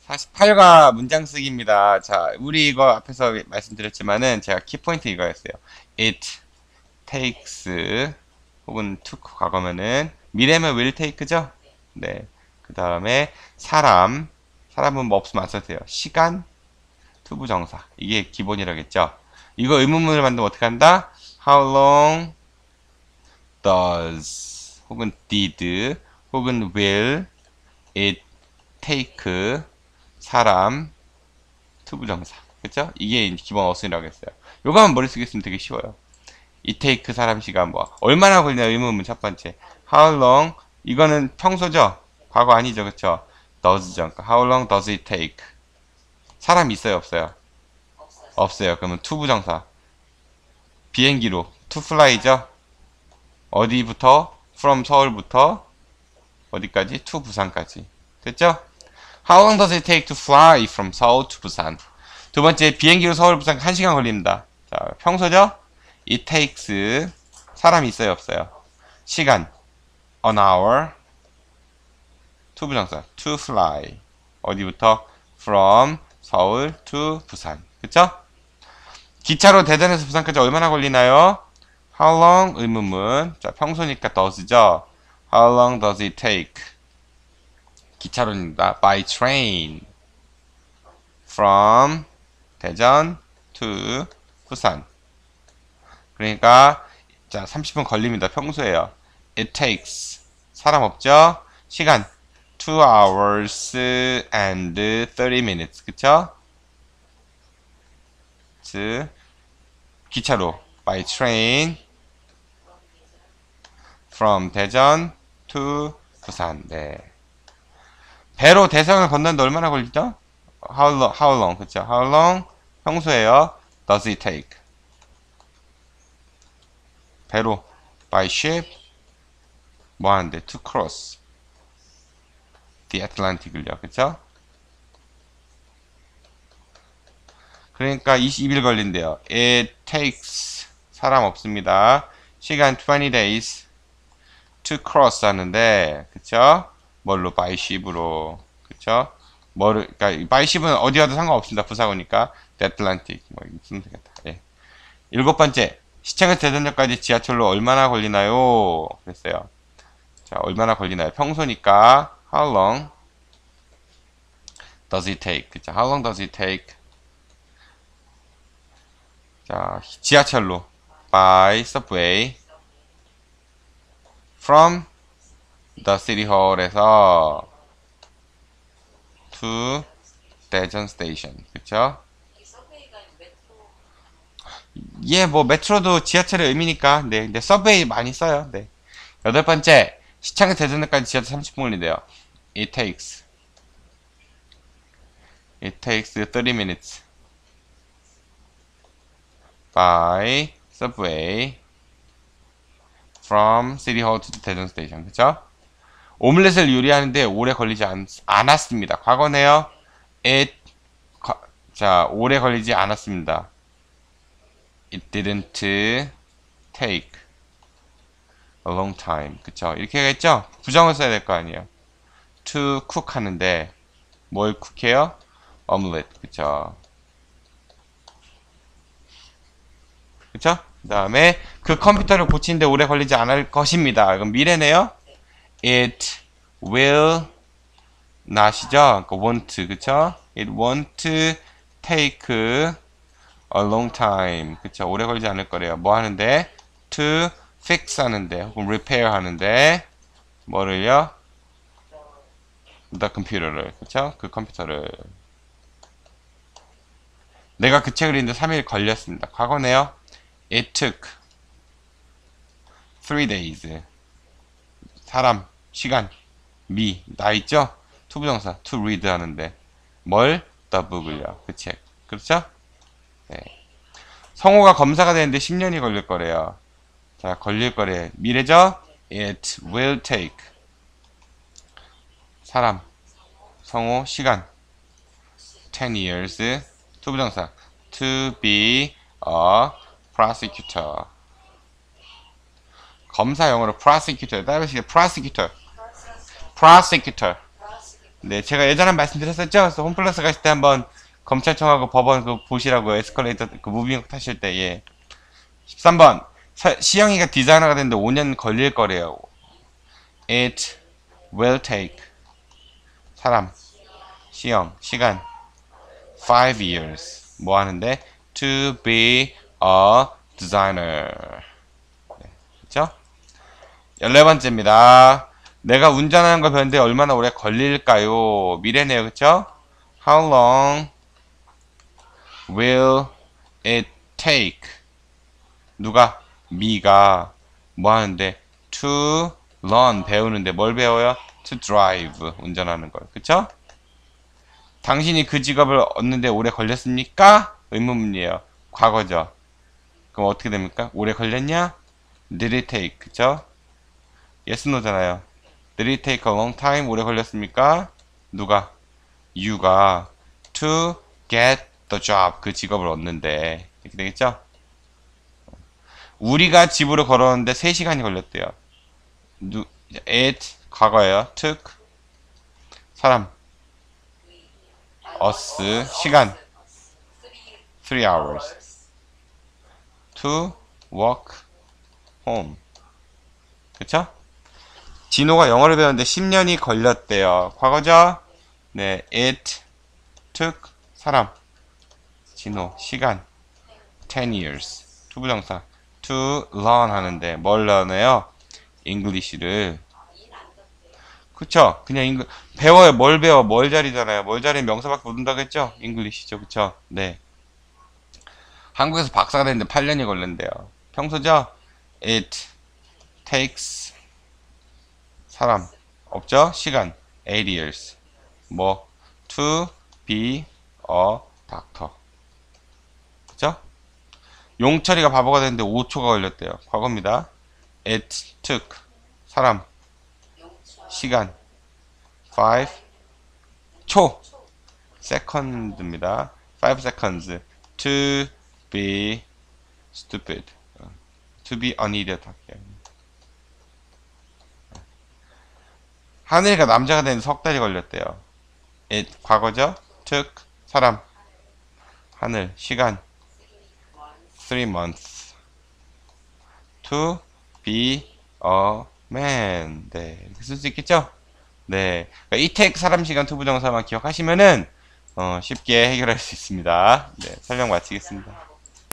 48과 문장 쓰기입니다. 자, 우리 이거 앞에서 말씀드렸지만은 제가 키포인트 이거였어요. It takes 혹은 took 과거면은 미래면 will take죠? 네. 그 다음에 사람은 뭐 없으면 안 써도 돼요. 시간, 투부정사. 이게 기본이라겠죠? 이거 의문문을 만들면 어떻게 한다? How long does 혹은 did 혹은 will it take 사람 투부정사. 그쵸? 이게 기본 어순이라고 했어요. 요거만 머릿속에 있으면 되게 쉬워요. it take 사람 시간 뭐 얼마나 걸리냐 의문문 첫 번째. How long 이거는 평소죠? 과거 아니죠, 그쵸? does죠. 그러니까 how long does it take? 사람 있어요, 없어요? 없어요. 그러면 투부정사. 비행기로 to fly죠? 어디부터? from 서울부터 어디까지? to 부산까지. 됐죠? How long does it take to fly from Seoul to Busan? 두 번째, 비행기로 서울, 부산 1시간 걸립니다. 자, 평소죠? It takes, 사람이 있어요, 없어요? 시간, an hour, to 부정사, to fly. 어디부터? From 서울 to 부산. 그쵸? 기차로 대전에서 부산까지 얼마나 걸리나요? How long? 의문문. 자, 평소니까 does죠? How long does it take? 기차로입니다. By train from 대전 to 부산. 그러니까 자 30분 걸립니다. 평소에요. It takes 사람 없죠? 시간 2 hours and 30 minutes. 그쵸? 기차로 by train from 대전 to 부산. 네. 배로 대성을 건너는데 얼마나 걸리죠? How long, 그쵸? How long? 평소에요. Does it take? 배로, by ship, 뭐 하는데? To cross the Atlantic을요, 그쵸? 그러니까 22일 걸린대요. It takes, 사람 없습니다. 시간 20 days to cross 하는데, 그쵸? 뭘로? by ship으로, 그쵸? 뭐를, 그러니까 by ship은 어디 와도 상관없습니다. 부사고니까 the Atlantic, 뭐 쓰면 되겠다. 예. 일곱 번째, 시청에서 대전역까지 지하철로 얼마나 걸리나요? 그랬어요. 자, 얼마나 걸리나요? 평소니까 how long does it take? 그쵸? How long does it take? 자, 지하철로 by subway from the city hall에서 to 대전 station. 그쵸? 예, 뭐 메트로도 지하철의 의미니까. 네, 근데 서브웨이 많이 써요. 네. 여덟 번째, 시청에서 대전역까지 지하철 30분 걸린대요. It takes 30 minutes by subway from City Hall to 대전 station. 그쵸? 오믈렛을 요리하는데 오래 걸리지 않았습니다. 과거네요. It, 자, 오래 걸리지 않았습니다. It didn't take a long time. 그쵸? 이렇게 하겠죠? 부정을 써야 될 거 아니에요. To cook 하는데 뭘 쿡해요? omelette. 그쵸? 그쵸? 그 다음에 그 컴퓨터를 고치는데 오래 걸리지 않을 것입니다. 그럼 미래네요. It will not이죠? 그러니까 won't. 그쵸? It won't take a long time. 그쵸? 오래 걸리지 않을 거래요. 뭐 하는데? To fix 하는데 혹은 repair 하는데 뭐를요? The computer를. 그쵸? 그 컴퓨터를. 내가 그 책을 읽는데 3일 걸렸습니다. 과거네요. It took 3 days. 사람, 시간, me, 나 있죠? 투부정사, to read 하는데 뭘? The book을요. 그 책. 그렇죠? 네. 성호가 검사가 되는데 10년이 걸릴 거래요. 자, 걸릴 거래. 미래죠? It will take. 사람, 성호, 시간. 10 years. 투부정사. To be a prosecutor. 검사 영어로 prosecutor. 따라하시게 prosecutor. prosecutor. 네, 제가 예전에 말씀드렸었죠? 그래서 홈플러스 가실 때 한번 검찰청하고 법원 그 보시라고 에스컬레이터 그 무빙 타실 때, 예. 13번. 시영이가 디자이너가 되는데 5년 걸릴 거래요. It will take. 사람. 시영. 시간. 5 years. 뭐 하는데? To be a designer. 네, 그쵸? 14번째입니다. 내가 운전하는 걸 배우는데 얼마나 오래 걸릴까요? 미래네요, 그쵸? How long will it take? 누가? me가 뭐 하는데? To learn 배우는데 뭘 배워요? To drive 운전하는 걸, 그쵸? 당신이 그 직업을 얻는데 오래 걸렸습니까? 의문문이에요. 과거죠. 그럼 어떻게 됩니까? 오래 걸렸냐? Did it take, 그쵸? Yes, no잖아요. Did it take a long time? 오래 걸렸습니까? 누가? You가 to get the job 그 직업을 얻는데 이렇게 되겠죠? 우리가 집으로 걸었는데 3시간이 걸렸대요. it 과거예요. took 사람 us 시간 3 hours to walk home 그쵸? 진호가 영어를 배우는데 10년이 걸렸대요. 과거죠? 네, it took 사람 진호 시간 10 years 투부정사 to learn 하는데 뭘 learn해요? English를 그쵸? 그냥 배워요. 뭘 배워? 뭘 자리잖아요. 뭘 자리 명사밖에 못 온다고 했죠? English죠. 그쵸? 네. 한국에서 박사가 됐는데 8년이 걸린대요. 평소죠? It takes 사람 없죠? 시간 8 years 뭐 to be a doctor 그쵸? 용철이가 바보가 됐는데 5초가 걸렸대요. 과거입니다. It took 사람 시간 5 초 second입니다. 5 seconds to be stupid to be an idiot 할게요. 하늘이가 남자가 되는데 석 달이 걸렸대요. It 과거죠? took 사람 하늘 시간 3 months to be a man 네 이렇게 쓸 수 있겠죠? 네 그러니까 이 take 사람 시간 투부정사만 기억하시면은 쉽게 해결할 수 있습니다. 네 설명 마치겠습니다.